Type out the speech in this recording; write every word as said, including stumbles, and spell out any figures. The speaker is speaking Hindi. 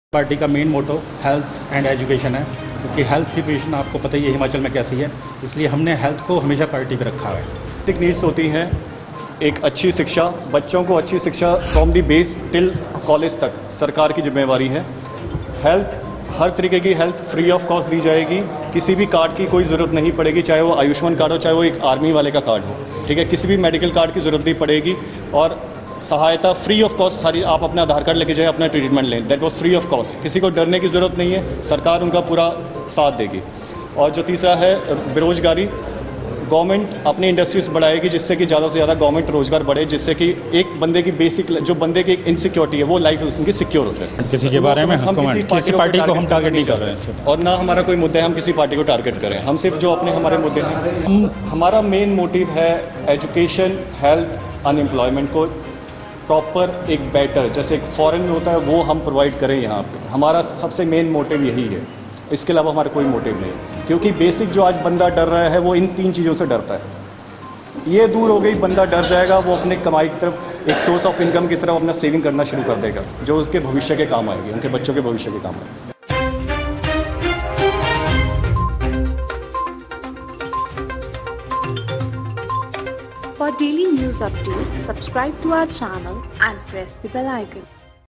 पार्टी का main motto health and education है, क्योंकि हेल्थ की पोजीशन आपको पता ही है हिमाचल में कैसी है, इसलिए हमने हेल्थ को हमेशा प्रायोरिटी पे रखा है। बेसिक नीड्स होती हैं एक अच्छी शिक्षा, बच्चों को अच्छी शिक्षा from the base till college तक सरकार की जिम्मेवारी है। हेल्थ, हर तरीके की हेल्थ फ्री ऑफ कॉस्ट दी जाएगी, किसी भी कार्ड की कोई ज़रूरत नहीं पड़ेगी, चाहे वो आयुष्मान कार्ड हो, चाहे वो एक आर्मी वाले का कार्ड हो, ठीक है। किसी भी मेडिकल कार्ड की ज़रूरत नहीं पड़ेगी और सहायता फ्री ऑफ कॉस्ट सारी, आप अपना आधार कार्ड लेके जाए, अपना ट्रीटमेंट लें, that was free of cost. किसी को डरने की ज़रूरत नहीं है, सरकार उनका पूरा साथ देगी। और जो तीसरा है बेरोज़गारी, गवर्नमेंट अपनी इंडस्ट्रीज बढ़ाएगी जिससे कि ज़्यादा से ज़्यादा गवर्नमेंट रोज़गार बढ़े, जिससे कि एक बंदे की बेसिक, जो बंदे की एक इनसिक्योरिटी है वो लाइफ उनकी सिक्योर हो जाए। किसी के बारे में हम किसी पार्टी, पार्टी को हम टारगेट नहीं कर रहे हैं और ना हमारा कोई मुद्दा है हम किसी पार्टी को टारगेट करें। हम सिर्फ जो अपने हमारे मुद्दे हैं, हमारा मेन मोटिव है एजुकेशन, हेल्थ, अनएम्प्लॉयमेंट को प्रॉपर एक बेटर, जैसे एक फॉरेन में होता है वो हम प्रोवाइड करें यहाँ पे। हमारा सबसे मेन मोटिव यही है, इसके अलावा हमारा कोई मोटिव नहीं, क्योंकि बेसिक जो आज बंदा डर रहा है वो इन तीन चीज़ों से डरता है। ये दूर हो गई, बंदा डर जाएगा, वो अपने कमाई की तरफ, एक सोर्स ऑफ इनकम की तरफ अपना सेविंग करना शुरू कर देगा, जो उसके भविष्य के काम आएगी, उनके बच्चों के भविष्य के काम आएगी। For daily news updates, subscribe to our channel and press the bell icon.